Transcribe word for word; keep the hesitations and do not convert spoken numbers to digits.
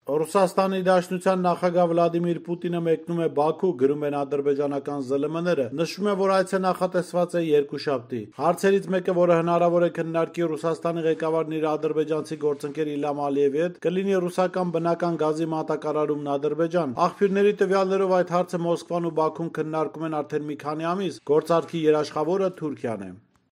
Ռուսաստանի Դաշնության նախագահ Վլադիմիր Պուտինը մեկնում է Բաքու, գրում են ադրբեջանական զլ եմ ները, նշվում է, որ այցը նախատեսված է երկուշաբթի։ Հարցերից մեկը, որը հնարավոր է քննարկի Ռուսաստանի ղեկավարն իր ադրբեջանցի գործընկեր Իլհամ Ալիևի հետ, կլինի ռուսական բնական գազի մատակարարումն Ադրբեջան։ Աղբյուրների տվյալներով այդ հարցը Մոսկվան ու Բաքուն քննարկում են արդեն մի քանի ամիս, գործարքի երաշխավորը Թուրքիան է։